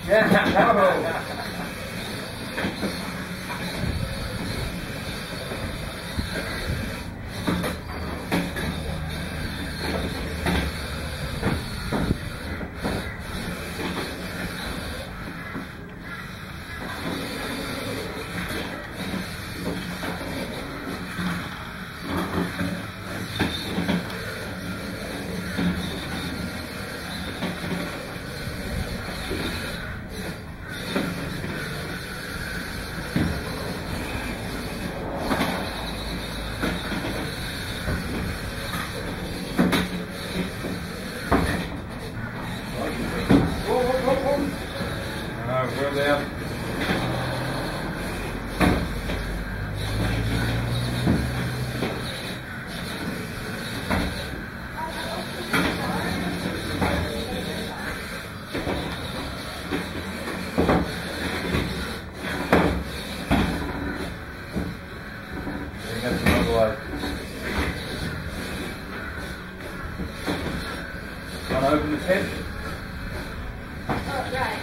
We're there. That's another light. Want to open the tent? Oh, right.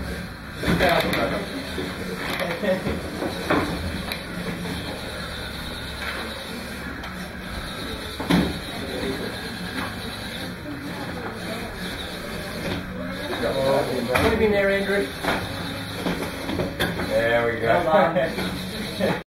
What do you mean there, Andrew? There we go.